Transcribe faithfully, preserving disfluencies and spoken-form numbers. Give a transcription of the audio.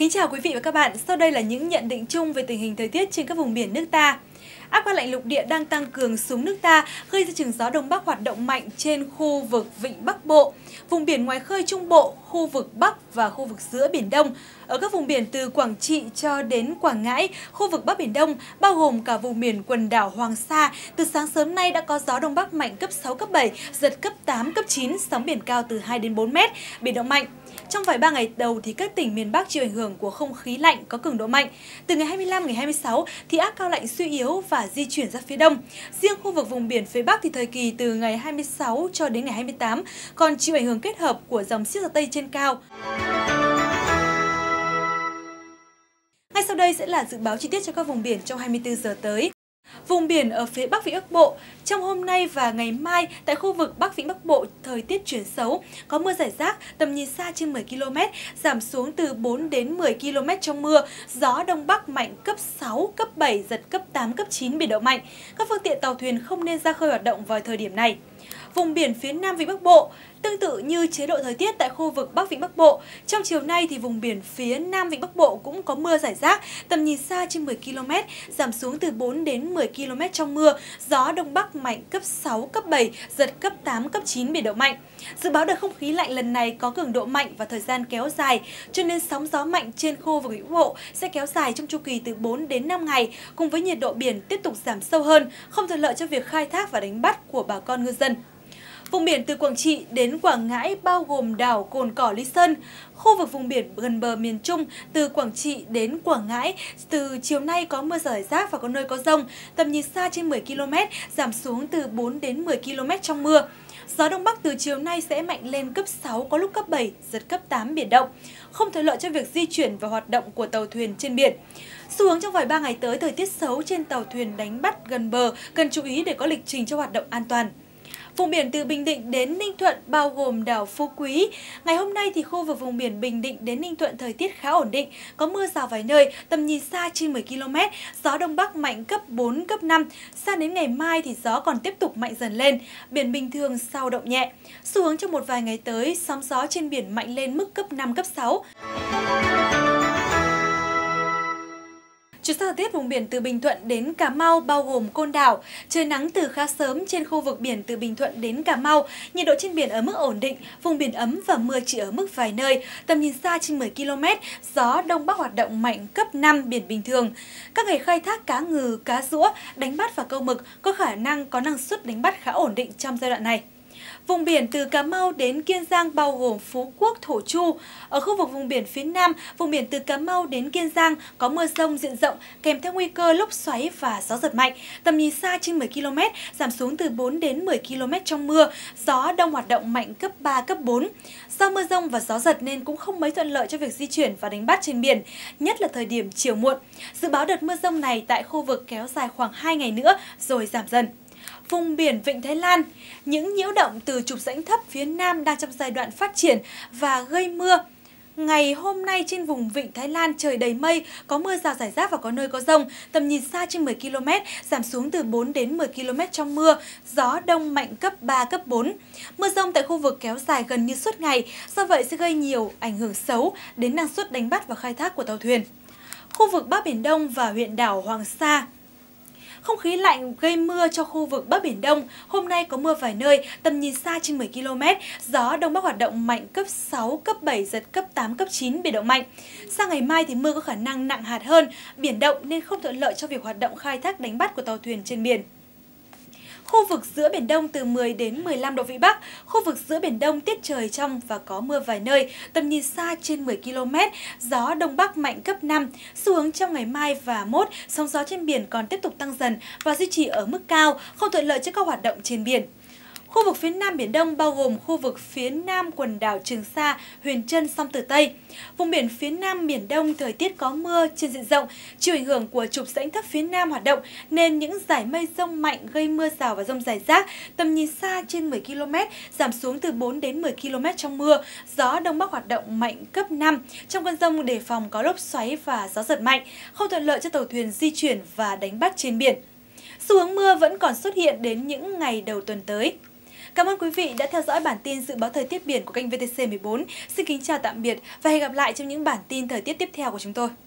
Kính chào quý vị và các bạn, sau đây là những nhận định chung về tình hình thời tiết trên các vùng biển nước ta. Áp cao lạnh lục địa đang tăng cường xuống nước ta, gây ra trường gió Đông Bắc hoạt động mạnh trên khu vực Vịnh Bắc Bộ, vùng biển ngoài khơi Trung Bộ, khu vực Bắc và khu vực giữa Biển Đông. Ở các vùng biển từ Quảng Trị cho đến Quảng Ngãi, khu vực Bắc Biển Đông, bao gồm cả vùng biển quần đảo Hoàng Sa, từ sáng sớm nay đã có gió Đông Bắc mạnh cấp sáu, cấp bảy, giật cấp tám, cấp chín, sóng biển cao từ hai đến bốn mét, biển động mạnh. Trong vài ba ngày đầu thì các tỉnh miền Bắc chịu ảnh hưởng của không khí lạnh có cường độ mạnh. Từ ngày hai mươi lăm, ngày hai mươi sáu thì áp cao lạnh suy yếu và di chuyển ra phía đông. Riêng khu vực vùng biển phía Bắc thì thời kỳ từ ngày hai mươi sáu cho đến ngày hai mươi tám còn chịu ảnh hưởng kết hợp của dòng siết gió Tây trên cao. Ngay sau đây sẽ là dự báo chi tiết cho các vùng biển trong hai mươi tư giờ tới. Vùng biển ở phía Bắc Vịnh Bắc Bộ, trong hôm nay và ngày mai tại khu vực Bắc Vịnh Bắc Bộ thời tiết chuyển xấu, có mưa rải rác, tầm nhìn xa trên mười ki lô mét, giảm xuống từ bốn đến mười ki lô mét trong mưa, gió Đông Bắc mạnh cấp sáu, cấp bảy, giật cấp tám, cấp chín, biển động mạnh. Các phương tiện tàu thuyền không nên ra khơi hoạt động vào thời điểm này. Vùng biển phía Nam Vịnh Bắc Bộ, tương tự như chế độ thời tiết tại khu vực Bắc Vịnh Bắc Bộ, trong chiều nay thì vùng biển phía Nam Vịnh Bắc Bộ cũng có mưa rải rác, tầm nhìn xa trên mười ki lô mét, giảm xuống từ bốn đến mười ki lô mét trong mưa, gió Đông Bắc mạnh cấp sáu, cấp bảy, giật cấp tám, cấp chín, biển động mạnh. Dự báo đợt không khí lạnh lần này có cường độ mạnh và thời gian kéo dài, cho nên sóng gió mạnh trên khu vực Vịnh Bắc Bộ sẽ kéo dài trong chu kỳ từ bốn đến năm ngày, cùng với nhiệt độ biển tiếp tục giảm sâu hơn, không thuận lợi cho việc khai thác và đánh bắt của bà con ngư dân. Vùng biển từ Quảng Trị đến Quảng Ngãi bao gồm đảo Cồn Cỏ, Lý Sơn, khu vực vùng biển gần bờ miền Trung từ Quảng Trị đến Quảng Ngãi, từ chiều nay có mưa rải rác và có nơi có dông, tầm nhìn xa trên mười ki lô mét, giảm xuống từ bốn đến mười ki lô mét trong mưa. Gió Đông Bắc từ chiều nay sẽ mạnh lên cấp sáu, có lúc cấp bảy, giật cấp tám, biển động, không thuận lợi cho việc di chuyển và hoạt động của tàu thuyền trên biển. Xu hướng trong vài ba ngày tới, thời tiết xấu trên tàu thuyền đánh bắt gần bờ, cần chú ý để có lịch trình cho hoạt động an toàn. Vùng biển từ Bình Định đến Ninh Thuận bao gồm đảo Phú Quý. Ngày hôm nay thì khu vực vùng biển Bình Định đến Ninh Thuận thời tiết khá ổn định, có mưa rào vài nơi, tầm nhìn xa trên mười ki lô mét, gió Đông Bắc mạnh cấp bốn, cấp năm. Sang đến ngày mai thì gió còn tiếp tục mạnh dần lên, biển bình thường sao động nhẹ. Xu hướng trong một vài ngày tới, sóng gió trên biển mạnh lên mức cấp năm, cấp sáu. Chuyển sang thời tiết vùng biển từ Bình Thuận đến Cà Mau bao gồm Côn Đảo, trời nắng từ khá sớm trên khu vực biển từ Bình Thuận đến Cà Mau, nhiệt độ trên biển ở mức ổn định, vùng biển ấm và mưa chỉ ở mức vài nơi, tầm nhìn xa trên mười ki lô mét, gió Đông Bắc hoạt động mạnh cấp năm, biển bình thường. Các nghề khai thác cá ngừ, cá rũa, đánh bắt và câu mực có khả năng có năng suất đánh bắt khá ổn định trong giai đoạn này. Vùng biển từ Cà Mau đến Kiên Giang bao gồm Phú Quốc, Thổ Chu. Ở khu vực vùng biển phía Nam, vùng biển từ Cà Mau đến Kiên Giang có mưa rông diện rộng kèm theo nguy cơ lốc xoáy và gió giật mạnh. Tầm nhìn xa trên mười ki lô mét, giảm xuống từ bốn đến mười ki lô mét trong mưa, gió đông hoạt động mạnh cấp ba, cấp bốn. Do mưa rông và gió giật nên cũng không mấy thuận lợi cho việc di chuyển và đánh bắt trên biển, nhất là thời điểm chiều muộn. Dự báo đợt mưa rông này tại khu vực kéo dài khoảng hai ngày nữa rồi giảm dần. Vùng biển Vịnh Thái Lan, những nhiễu động từ trục rãnh thấp phía Nam đang trong giai đoạn phát triển và gây mưa. Ngày hôm nay trên vùng Vịnh Thái Lan trời đầy mây, có mưa rào rải rác và có nơi có dông, tầm nhìn xa trên mười ki lô mét, giảm xuống từ bốn đến mười ki lô mét trong mưa, gió đông mạnh cấp ba, cấp bốn. Mưa dông tại khu vực kéo dài gần như suốt ngày, do vậy sẽ gây nhiều ảnh hưởng xấu đến năng suất đánh bắt và khai thác của tàu thuyền. Khu vực Bắc Biển Đông và huyện đảo Hoàng Sa. Không khí lạnh gây mưa cho khu vực Bắc Biển Đông, hôm nay có mưa vài nơi, tầm nhìn xa trên mười ki lô mét, gió Đông Bắc hoạt động mạnh cấp sáu, cấp bảy, giật cấp tám, cấp chín, biển động mạnh. Sang ngày mai thì mưa có khả năng nặng hạt hơn, biển động nên không thuận lợi cho việc hoạt động khai thác đánh bắt của tàu thuyền trên biển. Khu vực giữa Biển Đông từ mười đến mười lăm độ Vĩ Bắc, khu vực giữa Biển Đông tiết trời trong và có mưa vài nơi, tầm nhìn xa trên mười ki lô mét, gió Đông Bắc mạnh cấp năm. Xu hướng trong ngày mai và mốt, sóng gió trên biển còn tiếp tục tăng dần và duy trì ở mức cao, không thuận lợi cho các hoạt động trên biển. Khu vực phía Nam Biển Đông bao gồm khu vực phía Nam quần đảo Trường Sa, Huyền Trân, Song Tử Tây. Vùng biển phía Nam Biển Đông thời tiết có mưa trên diện rộng, chịu ảnh hưởng của trục rãnh thấp phía Nam hoạt động nên những dải mây rông mạnh gây mưa rào và dông rải rác, tầm nhìn xa trên mười ki lô mét, giảm xuống từ bốn đến mười ki lô mét trong mưa, gió Đông Bắc hoạt động mạnh cấp năm. Trong cơn dông đề phòng có lốc xoáy và gió giật mạnh, không thuận lợi cho tàu thuyền di chuyển và đánh bắt trên biển. Xu hướng mưa vẫn còn xuất hiện đến những ngày đầu tuần tới. Cảm ơn quý vị đã theo dõi bản tin dự báo thời tiết biển của kênh vê tê xê mười bốn. Xin kính chào tạm biệt và hẹn gặp lại trong những bản tin thời tiết tiếp theo của chúng tôi.